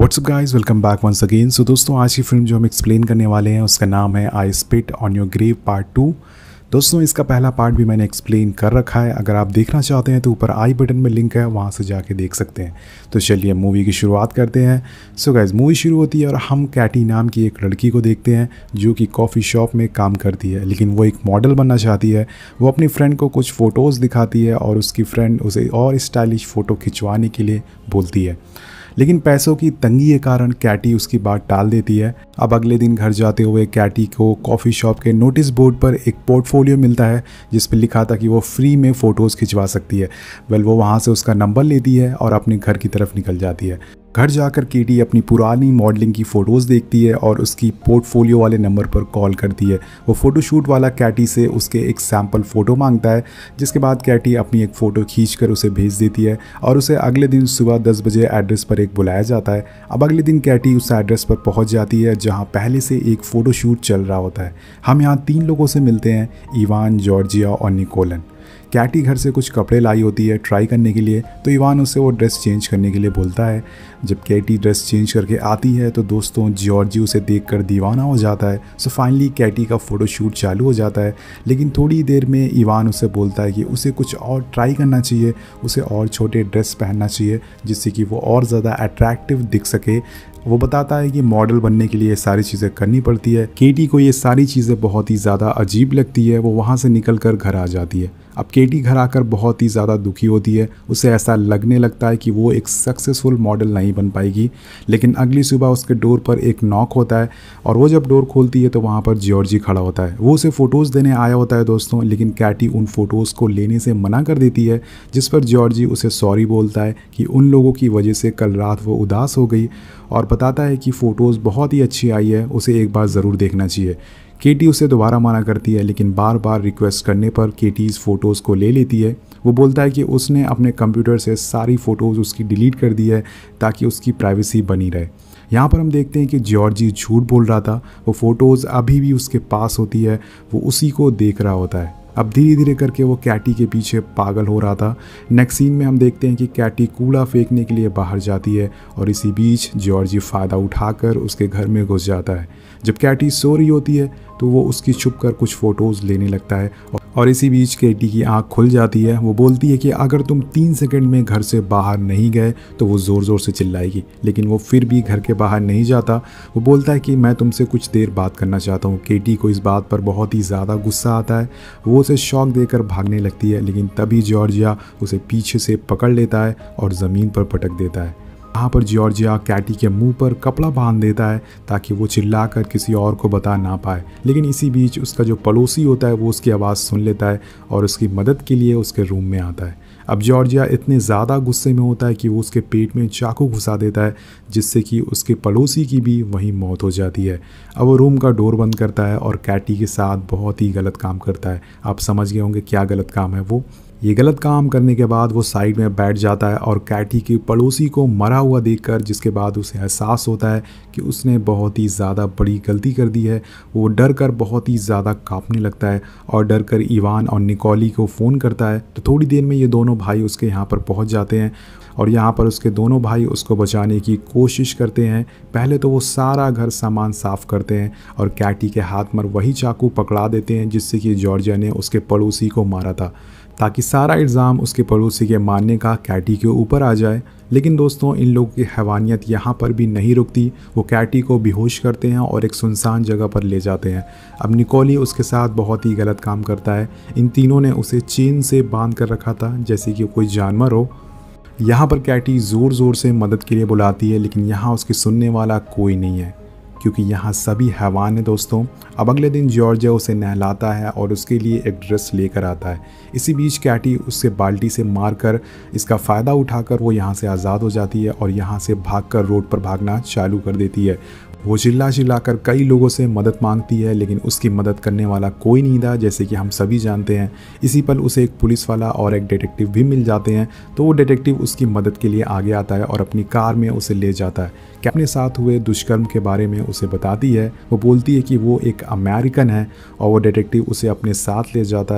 WhatsApp guys, welcome back once again. So दोस्तों, आज की फिल्म जो हम एक्सप्लेन करने वाले हैं उसका नाम है I spit on your grave part 2। दोस्तों, इसका पहला पार्ट भी मैंने एक्सप्लेन कर रखा है। अगर आप देखना चाहते हैं तो ऊपर आई बटन में लिंक है, वहाँ से जाके देख सकते हैं। तो चलिए मूवी की शुरुआत करते हैं। सो गाइस, मूवी शुरू होती है और हम कैटी नाम की एक लड़की को देखते हैं जो कि कॉफ़ी शॉप में काम करती है, लेकिन वो एक मॉडल बनना चाहती है। वो अपनी फ्रेंड को कुछ फ़ोटोज़ दिखाती है और उसकी फ्रेंड उसे और स्टाइलिश फ़ोटो खिंचवाने के लिए बोलती है, लेकिन पैसों की तंगी के कारण कैटी उसकी बात टाल देती है। अब अगले दिन घर जाते हुए कैटी को कॉफ़ी शॉप के नोटिस बोर्ड पर एक पोर्टफोलियो मिलता है जिस पर लिखा था कि वो फ्री में फ़ोटोज़ खिंचवा सकती है। वो वहाँ से उसका नंबर लेती है और अपने घर की तरफ निकल जाती है। घर जाकर केटी अपनी पुरानी मॉडलिंग की फ़ोटोज़ देखती है और उसकी पोर्टफोलियो वाले नंबर पर कॉल करती है। वो फ़ोटोशूट वाला कैटी से उसके एक सैम्पल फ़ोटो मांगता है, जिसके बाद कैटी अपनी एक फ़ोटो खींचकर उसे भेज देती है और उसे अगले दिन सुबह 10 बजे एड्रेस पर एक बुलाया जाता है। अब अगले दिन कैटी उस एड्रेस पर पहुंच जाती है जहां पहले से एक फ़ोटोशूट चल रहा होता है। हम यहां 3 लोगों से मिलते हैं, इवान, जॉर्जिया और निकोलन। कैटी घर से कुछ कपड़े लाई होती है ट्राई करने के लिए, तो इवान उसे वो ड्रेस चेंज करने के लिए बोलता है। जब कैटी ड्रेस चेंज करके आती है तो दोस्तों जॉर्जी उसे देखकर दीवाना हो जाता है। सो फाइनली कैटी का फ़ोटोशूट चालू हो जाता है, लेकिन थोड़ी देर में इवान उसे बोलता है कि उसे कुछ और ट्राई करना चाहिए, उसे और छोटे ड्रेस पहनना चाहिए जिससे कि वो और ज़्यादा अट्रैक्टिव दिख सके। वो बताता है कि मॉडल बनने के लिए ये सारी चीज़ें करनी पड़ती है। केटी को ये सारी चीज़ें बहुत ही ज़्यादा अजीब लगती है। वो वहाँ से निकल कर घर आ जाती है। अब केटी घर आकर बहुत ही ज़्यादा दुखी होती है। उसे ऐसा लगने लगता है कि वो एक सक्सेसफुल मॉडल नहीं बन पाएगी। लेकिन अगली सुबह उसके डोर पर एक नॉक होता है और वो जब डोर खोलती है तो वहाँ पर जॉर्जी खड़ा होता है। वो उसे फ़ोटोज़ देने आया होता है दोस्तों, लेकिन कैटी उन फ़ोटोज़ को लेने से मना कर देती है, जिस पर जॉर्जी उसे सॉरी बोलता है कि उन लोगों की वजह से कल रात वो उदास हो गई और बताता है कि फ़ोटोज़ बहुत ही अच्छी आई है, उसे एक बार ज़रूर देखना चाहिए। केटी उसे दोबारा मना करती है, लेकिन बार बार रिक्वेस्ट करने पर केटी इस फ़ोटोज़ को ले लेती है। वो बोलता है कि उसने अपने कंप्यूटर से सारी फ़ोटोज़ उसकी डिलीट कर दी है ताकि उसकी प्राइवेसी बनी रहे। यहाँ पर हम देखते हैं कि जॉर्जी झूठ बोल रहा था। वो फ़ोटोज़ अभी भी उसके पास होती है, वो उसी को देख रहा होता है। अब धीरे धीरे करके वो कैटी के पीछे पागल हो रहा था। नेक्स्ट सीन में हम देखते हैं कि कैटी कूड़ा फेंकने के लिए बाहर जाती है और इसी बीच जॉर्जी फ़ायदा उठाकर उसके घर में घुस जाता है। जब कैटी सो रही होती है तो वो उसकी छुपकर कुछ फ़ोटोज़ लेने लगता है और इसी बीच केटी की आंख खुल जाती है। वो बोलती है कि अगर तुम 3 सेकंड में घर से बाहर नहीं गए तो वो ज़ोर ज़ोर से चिल्लाएगी, लेकिन वो फिर भी घर के बाहर नहीं जाता। वो बोलता है कि मैं तुमसे कुछ देर बात करना चाहता हूँ। केटी को इस बात पर बहुत ही ज़्यादा गुस्सा आता है। वो उसे शॉक देकर भागने लगती है, लेकिन तभी जॉर्जिया उसे पीछे से पकड़ लेता है और ज़मीन पर पटक देता है। यहाँ पर जॉर्जिया कैटी के मुंह पर कपड़ा बांध देता है ताकि वो चिल्लाकर किसी और को बता ना पाए, लेकिन इसी बीच उसका जो पड़ोसी होता है वो उसकी आवाज़ सुन लेता है और उसकी मदद के लिए उसके रूम में आता है। अब जॉर्जिया इतने ज़्यादा गुस्से में होता है कि वो उसके पेट में चाकू घुसा देता है, जिससे कि उसके पड़ोसी की भी वहीं मौत हो जाती है। अब वो रूम का डोर बंद करता है और कैटी के साथ बहुत ही गलत काम करता है। आप समझ गए होंगे क्या गलत काम है वो। ये गलत काम करने के बाद वो साइड में बैठ जाता है और कैटी के पड़ोसी को मरा हुआ देखकर, जिसके बाद उसे एहसास होता है कि उसने बहुत ही ज़्यादा बड़ी गलती कर दी है। वो डर कर बहुत ही ज़्यादा कांपने लगता है और डर कर इवान और निकोली को फ़ोन करता है। तो थोड़ी देर में ये दोनों भाई उसके यहाँ पर पहुँच जाते हैं और यहाँ पर उसके दोनों भाई उसको बचाने की कोशिश करते हैं। पहले तो वो सारा घर सामान साफ़ करते हैं और कैटी के हाथ में वही चाकू पकड़ा देते हैं जिससे कि जॉर्जिया ने उसके पड़ोसी को मारा था, ताकि सारा इल्ज़ाम उसके पड़ोसी के मारने का कैटी के ऊपर आ जाए। लेकिन दोस्तों, इन लोगों की हैवानियत यहाँ पर भी नहीं रुकती। वो कैटी को बेहोश करते हैं और एक सुनसान जगह पर ले जाते हैं। अब निकोली उसके साथ बहुत ही गलत काम करता है। इन तीनों ने उसे चेन से बांध कर रखा था जैसे कि कोई जानवर हो। यहाँ पर कैटी ज़ोर ज़ोर से मदद के लिए बुलाती है, लेकिन यहाँ उसकी सुनने वाला कोई नहीं है क्योंकि यहाँ सभी हैवान हैं दोस्तों। अब अगले दिन जॉर्जिया उसे नहलाता है और उसके लिए एक ड्रेस लेकर आता है। इसी बीच कैटी उससे बाल्टी से मारकर इसका फ़ायदा उठाकर वो यहाँ से आज़ाद हो जाती है और यहाँ से भागकर रोड पर भागना चालू कर देती है। वो चिल्ला कर कई लोगों से मदद मांगती है, लेकिन उसकी मदद करने वाला कोई नहीं था, जैसे कि हम सभी जानते हैं। इसी पल उसे एक पुलिस वाला और एक डिटेक्टिव भी मिल जाते हैं। तो वो डिटेक्टिव उसकी मदद के लिए आगे आता है और अपनी कार में उसे ले जाता है। क्या अपने साथ हुए दुष्कर्म के बारे में उसे बताती है। वो बोलती है कि वो एक अमेरिकन है और वो डिटेक्टिव उसे अपने साथ ले जाता है।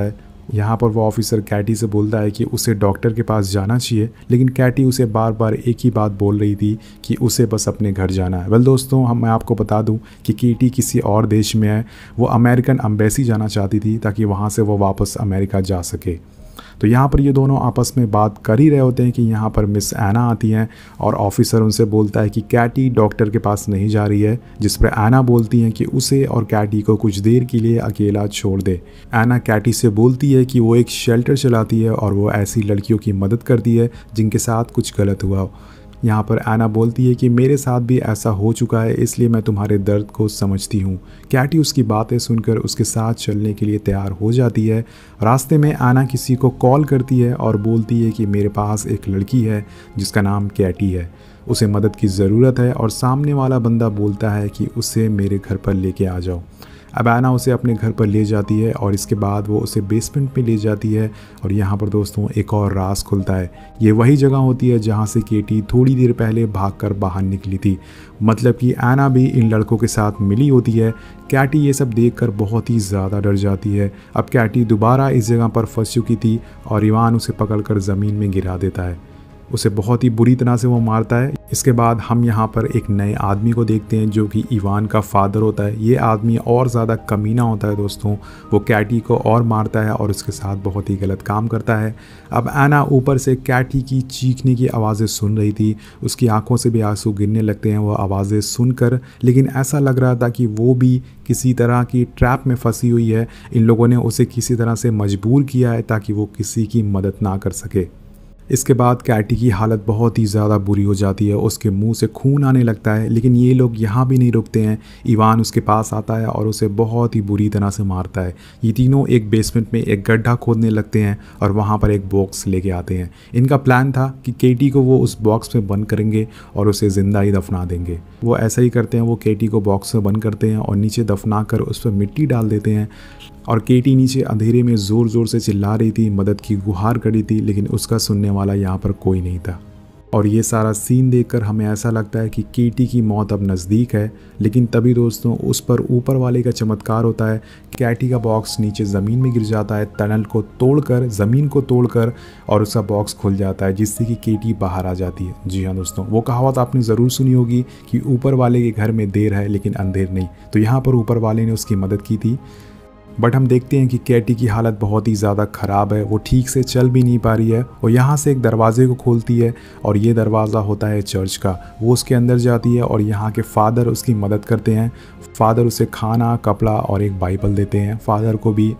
यहाँ पर वो ऑफिसर कैटी से बोलता है कि उसे डॉक्टर के पास जाना चाहिए, लेकिन कैटी उसे बार बार एक ही बात बोल रही थी कि उसे बस अपने घर जाना है। वेल दोस्तों, मैं आपको बता दूं कि केटी किसी और देश में है। वो अमेरिकन एम्बेसी जाना चाहती थी ताकि वहाँ से वो वापस अमेरिका जा सके। तो यहाँ पर ये दोनों आपस में बात कर ही रहे होते हैं कि यहाँ पर मिस एना आती हैं और ऑफिसर उनसे बोलता है कि कैटी डॉक्टर के पास नहीं जा रही है, जिस पर एना बोलती हैं कि उसे और कैटी को कुछ देर के लिए अकेला छोड़ दे। एना कैटी से बोलती है कि वो एक शेल्टर चलाती है और वो ऐसी लड़कियों की मदद करती है जिनके साथ कुछ गलत हुआ हो। यहाँ पर एना बोलती है कि मेरे साथ भी ऐसा हो चुका है, इसलिए मैं तुम्हारे दर्द को समझती हूँ। कैटी उसकी बातें सुनकर उसके साथ चलने के लिए तैयार हो जाती है। रास्ते में एना किसी को कॉल करती है और बोलती है कि मेरे पास एक लड़की है जिसका नाम कैटी है, उसे मदद की ज़रूरत है। और सामने वाला बंदा बोलता है कि उसे मेरे घर पर लेके आ जाओ। अब एना उसे अपने घर पर ले जाती है और इसके बाद वो उसे बेसमेंट में ले जाती है। और यहाँ पर दोस्तों एक और राज खुलता है। ये वही जगह होती है जहाँ से केटी थोड़ी देर पहले भागकर बाहर निकली थी। मतलब कि एना भी इन लड़कों के साथ मिली होती है। कैटी ये सब देखकर बहुत ही ज़्यादा डर जाती है। अब कैटी दोबारा इस जगह पर फंस चुकी थी और इवान उसे पकड़कर ज़मीन में गिरा देता है। उसे बहुत ही बुरी तरह से वो मारता है। इसके बाद हम यहाँ पर एक नए आदमी को देखते हैं जो कि इवान का फादर होता है। ये आदमी और ज़्यादा कमीना होता है दोस्तों। वो कैटी को और मारता है और उसके साथ बहुत ही गलत काम करता है। अब एना ऊपर से कैटी की चीखने की आवाज़ें सुन रही थी। उसकी आंखों से भी आंसू गिरने लगते हैं वो आवाज़ें सुनकर, लेकिन ऐसा लग रहा था कि वो भी किसी तरह की ट्रैप में फंसी हुई है। इन लोगों ने उसे किसी तरह से मजबूर किया है ताकि वो किसी की मदद ना कर सके। इसके बाद कैटी की हालत बहुत ही ज़्यादा बुरी हो जाती है। उसके मुंह से खून आने लगता है, लेकिन ये लोग यहाँ भी नहीं रुकते हैं। इवान उसके पास आता है और उसे बहुत ही बुरी तरह से मारता है। ये तीनों एक बेसमेंट में एक गड्ढा खोदने लगते हैं और वहाँ पर एक बॉक्स लेके आते हैं। इनका प्लान था कि केटी को वो उस बॉक्स में बंद करेंगे और उसे ज़िंदा ही दफना देंगे। वो ऐसा ही करते हैं। वो केटी को बॉक्स में बंद करते हैं और नीचे दफना कर उस पर मिट्टी डाल देते हैं। और केटी नीचे अंधेरे में ज़ोर ज़ोर से चिल्ला रही थी, मदद की गुहार करी थी, लेकिन उसका सुनने वाला यहाँ पर कोई नहीं था। और ये सारा सीन देखकर हमें ऐसा लगता है कि केटी की मौत अब नज़दीक है। लेकिन तभी दोस्तों उस पर ऊपर वाले का चमत्कार होता है। कैटी का बॉक्स नीचे ज़मीन में गिर जाता है, टनल को तोड़कर, ज़मीन को तोड़कर, और उसका बॉक्स खुल जाता है जिससे कि केटी बाहर आ जाती है। जी हाँ दोस्तों, वो कहावत आपने ज़रूर सुनी होगी कि ऊपर वाले के घर में देर है लेकिन अंधेर नहीं। तो यहाँ पर ऊपर वाले ने उसकी मदद की थी। बट हम देखते हैं कि कैटी की हालत बहुत ही ज़्यादा ख़राब है। वो ठीक से चल भी नहीं पा रही है। और यहाँ से एक दरवाजे को खोलती है और ये दरवाज़ा होता है चर्च का। वो उसके अंदर जाती है और यहाँ के फादर उसकी मदद करते हैं। फादर उसे खाना, कपड़ा और एक बाइबल देते हैं। फादर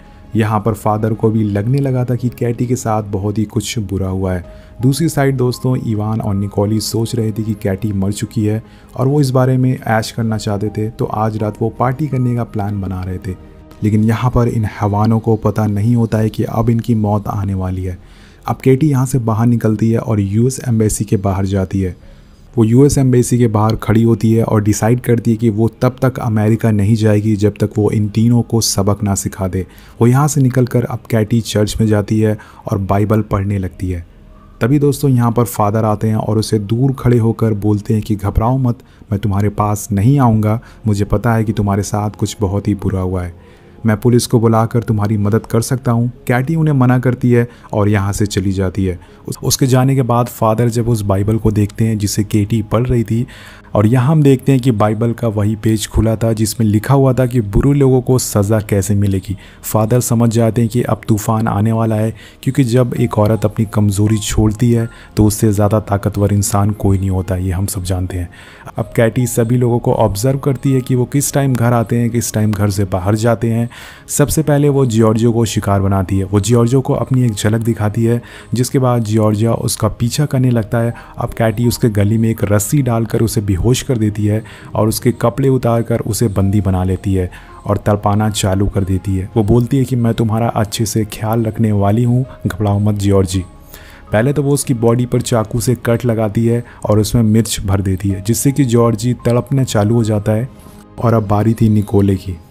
को भी लगने लगा था कि कैटी के साथ बहुत ही कुछ बुरा हुआ है। दूसरी साइड दोस्तों इवान और निकोली सोच रहे थे कि कैटी मर चुकी है और वो इस बारे में ऐश करना चाहते थे। तो आज रात वो पार्टी करने का प्लान बना रहे थे। लेकिन यहाँ पर इन हैवानों को पता नहीं होता है कि अब इनकी मौत आने वाली है। अब केटी यहाँ से बाहर निकलती है और यूएस एम्बेसी के बाहर जाती है। वो यूएस एम्बेसी के बाहर खड़ी होती है और डिसाइड करती है कि वो तब तक अमेरिका नहीं जाएगी जब तक वो इन तीनों को सबक ना सिखा दे। वो यहाँ से निकलकर अब कैटी चर्च में जाती है और बाइबल पढ़ने लगती है। तभी दोस्तों यहाँ पर फादर आते हैं और उसे दूर खड़े होकर बोलते हैं कि घबराओ मत, मैं तुम्हारे पास नहीं आऊँगा। मुझे पता है कि तुम्हारे साथ कुछ बहुत ही बुरा हुआ है। मैं पुलिस को बुलाकर तुम्हारी मदद कर सकता हूँ। कैटी उन्हें मना करती है और यहाँ से चली जाती है। उसके जाने के बाद फादर जब उस बाइबल को देखते हैं जिसे केटी पढ़ रही थी, और यहाँ हम देखते हैं कि बाइबल का वही पेज खुला था जिसमें लिखा हुआ था कि बुरे लोगों को सज़ा कैसे मिलेगी। फादर समझ जाते हैं कि अब तूफ़ान आने वाला है, क्योंकि जब एक औरत अपनी कमज़ोरी छोड़ती है तो उससे ज़्यादा ताकतवर इंसान कोई नहीं होता, ये हम सब जानते हैं। अब कैटी सभी लोगों को ऑब्ज़र्व करती है कि वो किस टाइम घर आते हैं, किस टाइम घर से बाहर जाते हैं। सबसे पहले वो जियोर्जियो को शिकार बनाती है। वो जियोर्जियो को अपनी एक झलक दिखाती है, जिसके बाद जियोर्जिया उसका पीछा करने लगता है। अब कैटी उसके गले में एक रस्सी डालकर उसे बेहोश कर देती है और उसके कपड़े उतार कर उसे बंदी बना लेती है और तड़पाना चालू कर देती है। वो बोलती है कि मैं तुम्हारा अच्छे से ख्याल रखने वाली हूँ, घबराओ मत जियोर्जी। पहले तो वो उसकी बॉडी पर चाकू से कट लगाती है और उसमें मिर्च भर देती है, जिससे कि जॉर्जी तड़पना चालू हो जाता है। और अब बारी थी निकोले की।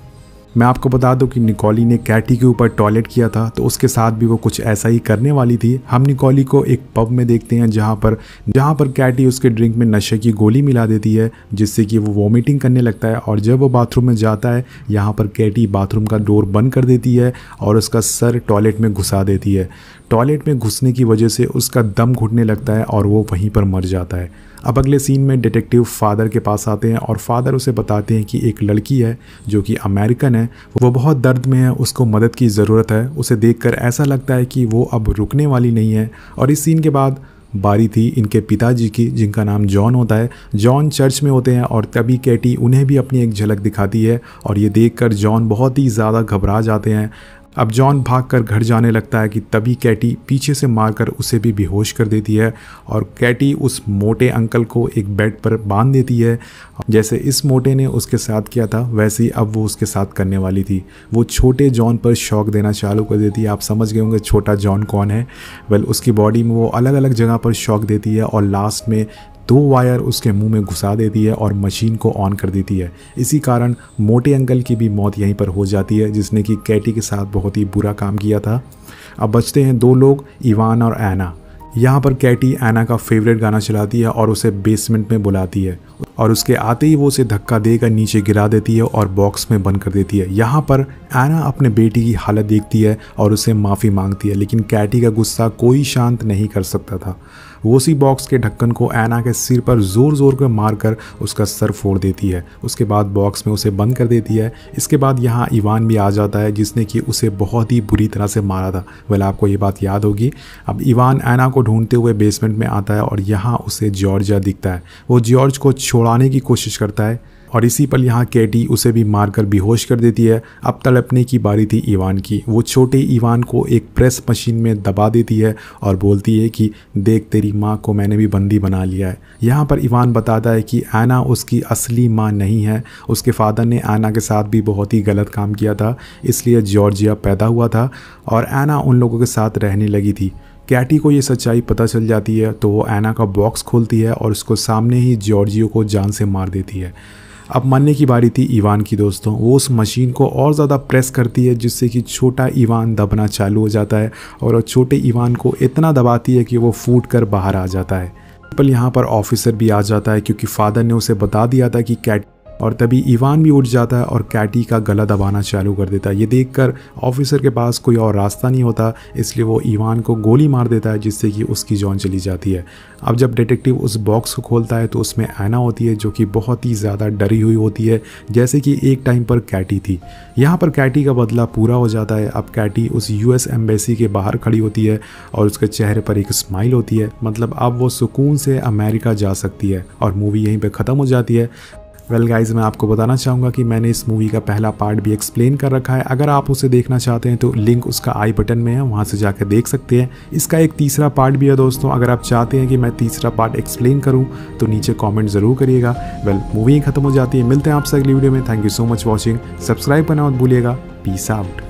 मैं आपको बता दूं कि निकोली ने कैटी के ऊपर टॉयलेट किया था, तो उसके साथ भी वो कुछ ऐसा ही करने वाली थी। हम निकोली को एक पब में देखते हैं जहाँ पर कैटी उसके ड्रिंक में नशे की गोली मिला देती है, जिससे कि वो वॉमिटिंग करने लगता है। और जब वो बाथरूम में जाता है, यहाँ पर कैटी बाथरूम का डोर बंद कर देती है और उसका सर टॉयलेट में घुसा देती है। टॉयलेट में घुसने की वजह से उसका दम घुटने लगता है और वो वहीं पर मर जाता है। अब अगले सीन में डिटेक्टिव फादर के पास आते हैं और फादर उसे बताते हैं कि एक लड़की है जो कि अमेरिकन है, वो बहुत दर्द में है, उसको मदद की ज़रूरत है। उसे देखकर ऐसा लगता है कि वो अब रुकने वाली नहीं है। और इस सीन के बाद बारी थी इनके पिताजी की, जिनका नाम जॉन होता है। जॉन चर्च में होते हैं और तभी कैटी उन्हें भी अपनी एक झलक दिखाती है और ये देखकर जॉन बहुत ही ज़्यादा घबरा जाते हैं। अब जॉन भागकर घर जाने लगता है कि तभी कैटी पीछे से मारकर उसे भी बेहोश कर देती है और कैटी उस मोटे अंकल को एक बेड पर बांध देती है। जैसे इस मोटे ने उसके साथ किया था, वैसे ही अब वो उसके साथ करने वाली थी। वो छोटे जॉन पर शॉक देना चालू कर देती है। आप समझ गए होंगे छोटा जॉन कौन है। वेल, उसकी बॉडी में वो अलग अलग जगह पर शॉक देती है और लास्ट में 2 वायर उसके मुंह में घुसा देती है और मशीन को ऑन कर देती है। इसी कारण मोटे अंकल की भी मौत यहीं पर हो जाती है, जिसने कि कैटी के साथ बहुत ही बुरा काम किया था। अब बचते हैं 2 लोग, इवान और एना। यहाँ पर कैटी एना का फेवरेट गाना चलाती है और उसे बेसमेंट में बुलाती है और उसके आते ही वो उसे धक्का देकर नीचे गिरा देती है और बॉक्स में बंद कर देती है। यहाँ पर एना अपने बेटी की हालत देखती है और उसे माफ़ी मांगती है, लेकिन कैटी का गुस्सा कोई शांत नहीं कर सकता था। वो उसी बॉक्स के ढक्कन को एना के सिर पर ज़ोर ज़ोर कर मारकर उसका सर फोड़ देती है। उसके बाद बॉक्स में उसे बंद कर देती है। इसके बाद यहाँ इवान भी आ जाता है, जिसने कि उसे बहुत ही बुरी तरह से मारा था। वेल, आपको ये बात याद होगी। अब इवान एना को ढूंढते हुए बेसमेंट में आता है और यहाँ उसे जॉर्जिया दिखता है। वो जॉर्ज को छुड़ाने की कोशिश करता है और इसी पल यहाँ कैटी उसे भी मारकर बेहोश कर देती है। अब तड़पने की बारी थी इवान की। वो छोटे इवान को एक प्रेस मशीन में दबा देती है और बोलती है कि देख, तेरी माँ को मैंने भी बंदी बना लिया है। यहाँ पर इवान बताता है कि एना उसकी असली माँ नहीं है। उसके फादर ने एना के साथ भी बहुत ही गलत काम किया था, इसलिए जॉर्जिया पैदा हुआ था और एना उन लोगों के साथ रहने लगी थी। कैटी को ये सच्चाई पता चल जाती है तो वो एना का बॉक्स खोलती है और उसको सामने ही जॉर्जियो को जान से मार देती है। अब मरने की बारी थी इवान की दोस्तों। वो उस मशीन को और ज़्यादा प्रेस करती है, जिससे कि छोटा इवान दबना चालू हो जाता है और छोटे इवान को इतना दबाती है कि वो फूट कर बाहर आ जाता है। पर यहाँ पर ऑफिसर भी आ जाता है, क्योंकि फादर ने उसे बता दिया था कि कैट, और तभी इवान भी उठ जाता है और कैटी का गला दबाना चालू कर देता है। ये देखकर ऑफिसर के पास कोई और रास्ता नहीं होता, इसलिए वो इवान को गोली मार देता है, जिससे कि उसकी जान चली जाती है। अब जब डिटेक्टिव उस बॉक्स को खोलता है तो उसमें एना होती है, जो कि बहुत ही ज़्यादा डरी हुई होती है, जैसे कि एक टाइम पर कैटी थी। यहाँ पर कैटी का बदला पूरा हो जाता है। अब कैटी उस US एम्बेसी के बाहर खड़ी होती है और उसके चेहरे पर एक स्माइल होती है, मतलब अब वो सुकून से अमेरिका जा सकती है। और मूवी यहीं पर ख़त्म हो जाती है। वेल गाइज, मैं आपको बताना चाहूँगा कि मैंने इस मूवी का पहला पार्ट भी एक्सप्लेन कर रखा है। अगर आप उसे देखना चाहते हैं तो लिंक उसका आई बटन में है, वहाँ से जाकर देख सकते हैं। इसका एक तीसरा पार्ट भी है दोस्तों। अगर आप चाहते हैं कि मैं तीसरा पार्ट एक्सप्लेन करूँ तो नीचे कॉमेंट ज़रूर करिएगा। वेल, मूवी खत्म हो जाती है। मिलते हैं आपसे अगली वीडियो में। Thank you so much watching. Subscribe करना मत भूलिएगा। Peace out.